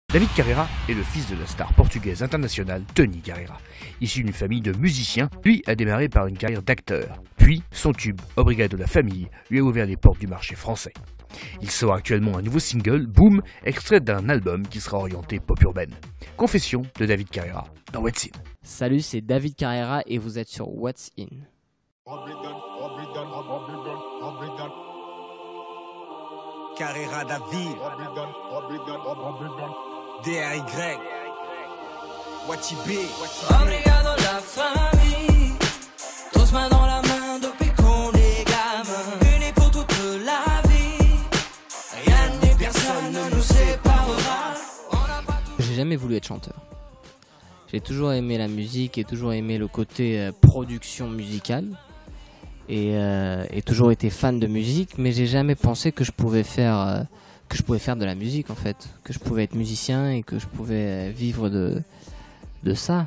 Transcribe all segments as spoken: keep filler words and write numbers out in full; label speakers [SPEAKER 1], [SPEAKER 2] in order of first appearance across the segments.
[SPEAKER 1] David Carreira est le fils de la star portugaise internationale Tony Carreira. Issu d'une famille de musiciens, lui a démarré par une carrière d'acteur. Puis, son tube « Obrigado la famille » lui a ouvert les portes du marché français. Il sort actuellement un nouveau single, Boom, extrait d'un album qui sera orienté pop urbaine. Confession de David Carreira dans What's In.
[SPEAKER 2] Salut, c'est David Carreira et vous êtes sur What's In.
[SPEAKER 3] Carreira David D R Y Wachi B.
[SPEAKER 4] Obrigado la famille, tous mains dans la main depuis qu'on est gamin, unis pour toute la vie, rien ni personne ne nous séparera.
[SPEAKER 2] J'ai jamais voulu être chanteur. J'ai toujours aimé la musique et toujours aimé le côté euh, production musicale et, euh, et toujours été fan de musique, mais j'ai jamais pensé que je pouvais faire euh, que je pouvais faire de la musique en fait, que je pouvais être musicien et que je pouvais vivre de de ça.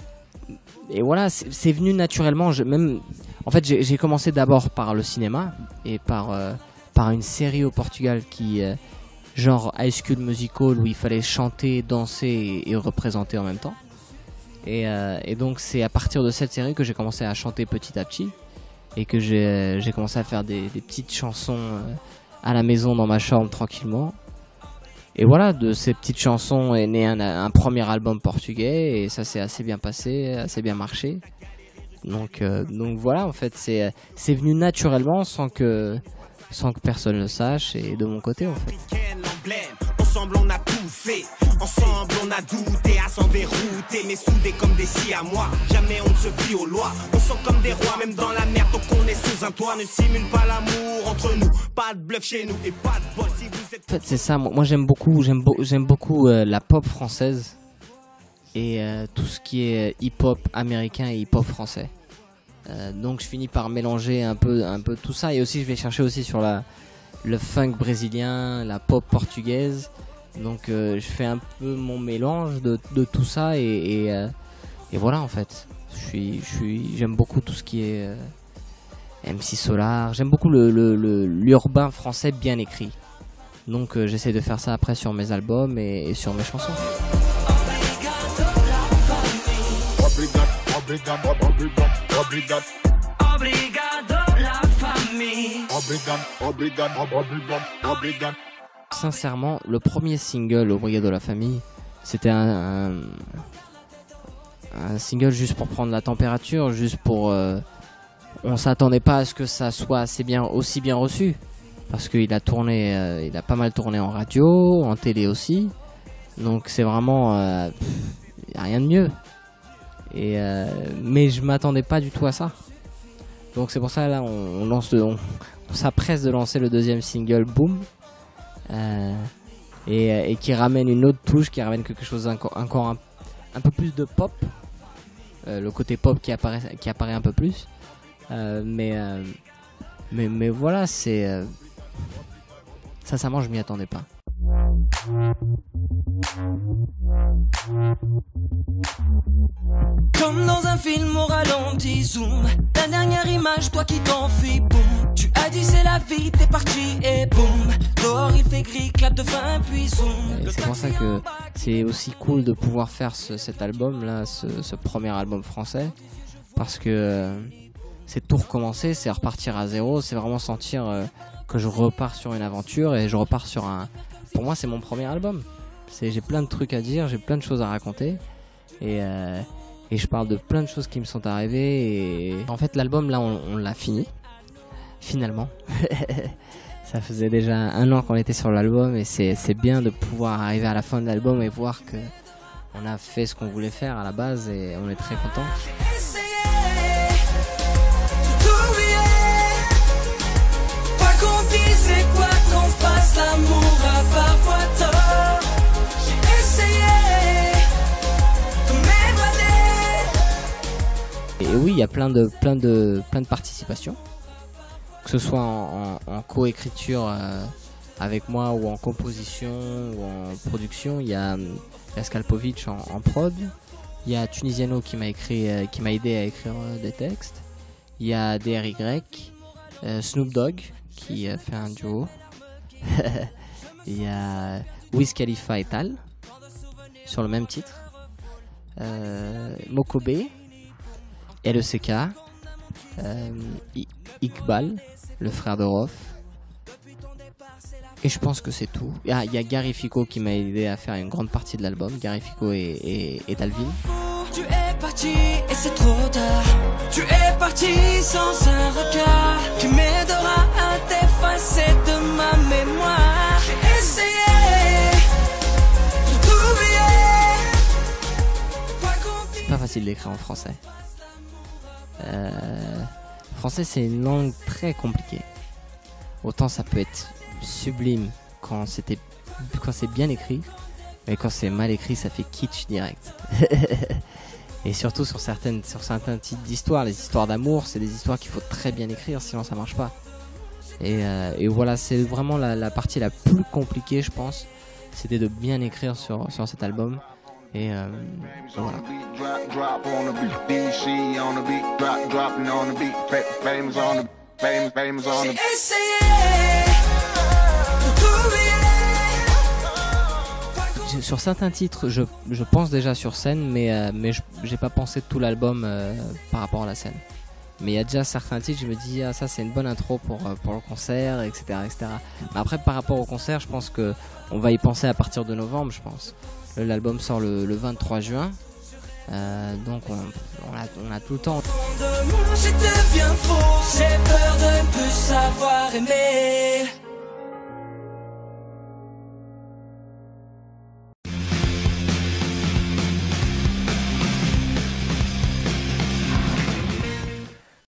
[SPEAKER 2] Et voilà, c'est venu naturellement. Je, même, en fait, j'ai commencé d'abord par le cinéma et par euh, par une série au Portugal qui euh, genre High School Musical où il fallait chanter, danser et, et représenter en même temps. Et, euh, et donc c'est à partir de cette série que j'ai commencé à chanter petit à petit et que j'ai j'ai commencé à faire des, des petites chansons euh, à la maison dans ma chambre tranquillement. Et voilà, de ces petites chansons est né un, un premier album portugais et ça s'est assez bien passé, assez bien marché. Donc, euh, donc voilà, en fait, c'est c'est venu naturellement sans que, sans que personne le sache et de mon côté en fait.
[SPEAKER 3] Ensemble on a tout fait, ensemble on a douté à s'en dérouter, mais soudés comme des siamois, jamais on ne se fie aux lois, on sent comme des rois, même dans la merde, donc on est sous un toit, ne simule pas l'amour entre nous, pas de bluff chez nous et pas de bol si vous êtes...
[SPEAKER 2] En fait c'est ça, moi j'aime beaucoup, j'aime beau, j'aime beaucoup euh, la pop française et euh, tout ce qui est hip-hop américain et hip-hop français. Euh, donc je finis par mélanger un peu, un peu tout ça et aussi je vais chercher aussi sur la... le funk brésilien, la pop portugaise. Donc euh, je fais un peu mon mélange de, de tout ça et, et, euh, et voilà en fait. Je suis, je suis, j'aime beaucoup tout ce qui est euh, M C Solar. J'aime beaucoup le, le, le, l'urbain français bien écrit. Donc euh, j'essaie de faire ça après sur mes albums et, et sur mes chansons. Sincèrement, le premier single Obrigado la famille, c'était un, un, un single juste pour prendre la température, juste pour... Euh, on s'attendait pas à ce que ça soit assez bien, aussi bien reçu, parce qu'il a tourné, euh, il a pas mal tourné en radio, en télé aussi, donc c'est vraiment... Euh, pff, y a rien de mieux. Et, euh, mais je m'attendais pas du tout à ça. Donc c'est pour ça là on, on lance le, on, on s'appresse de lancer le deuxième single Boom euh, et, et qui ramène une autre touche, qui ramène quelque chose encore, encore un, un peu plus de pop, euh, le côté pop qui apparaît, qui apparaît un peu plus, euh, mais, euh, mais mais voilà c'est euh, sincèrement je m'y attendais pas.
[SPEAKER 4] Comme dans un film au ralenti, zoom. La dernière image, toi qui t'enfuis, boum. Tu as dit c'est la vie, t'es parti et boum. Dehors il fait gris, clap de fin puis zoom.
[SPEAKER 2] Et c'est pour ça que c'est aussi cool de pouvoir faire ce, cet album là, ce, ce premier album français. Parce que euh, c'est tout recommencer, c'est repartir à zéro, c'est vraiment sentir euh, que je repars sur une aventure et je repars sur un... Pour moi c'est mon premier album. J'ai plein de trucs à dire, j'ai plein de choses à raconter. Et... Euh, Et je parle de plein de choses qui me sont arrivées. Et en fait, l'album, là, on, on l'a fini. Finalement. Ça faisait déjà un an qu'on était sur l'album. Et c'est bien de pouvoir arriver à la fin de l'album et voir que on a fait ce qu'on voulait faire à la base. Et on est très contents.
[SPEAKER 4] Pas qu'on dise c'est quoi qu'on fasse, l'amour a parfois tort. J'ai essayé.
[SPEAKER 2] Et oui, il y a plein de, plein de, plein de participations, que ce soit en, en, en coécriture euh, avec moi ou en composition ou en production. Il y a Skalpovic en, en prod, il y a Tunisiano qui m'a écrit, euh, qui m'a aidé à écrire euh, des textes. Il y a D R Y, euh, Snoop Dogg qui euh, fait un duo. Il y a Wiz Khalifa et Tal sur le même titre. Euh, Mokobe, L E C K, euh, Iqbal, le frère de Rof. Et je pense que c'est tout. Ah, il y a Gary Fico qui m'a aidé à faire une grande partie de l'album. Gary Fico et, et, et Dalvin.
[SPEAKER 4] Tu es parti et c'est trop tard. Tu es parti sans un regard qui m'aidera à t'effacer de ma mémoire. J'ai essayé de t'oublier.
[SPEAKER 2] C'est pas facile d'écrire en français. Euh, français, c'est une langue très compliquée. Autant ça peut être sublime quand c'était quand c'est bien écrit, mais quand c'est mal écrit, ça fait kitsch direct. Et surtout sur certaines sur certains types d'histoires, les histoires d'amour, c'est des histoires qu'il faut très bien écrire, sinon ça marche pas. Et, euh, et voilà, c'est vraiment la, la partie la plus compliquée, je pense. C'était de bien écrire sur sur cet album. Et euh, voilà.
[SPEAKER 4] J'ai essayé de t'oublier.
[SPEAKER 2] Sur certains titres, je, je pense déjà sur scène, mais, euh, mais je j'ai pas pensé tout l'album euh, par rapport à la scène. Mais il y a déjà certains titres, je me dis, ah, ça c'est une bonne intro pour, pour le concert, et cetera, et cetera. Mais après, par rapport au concert, je pense que on va y penser à partir de novembre, je pense. L'album sort le, le vingt-trois juin, euh, donc on, on, a, on a tout le temps.
[SPEAKER 4] Je deviens fou, j'ai peur de ne plus savoir aimer.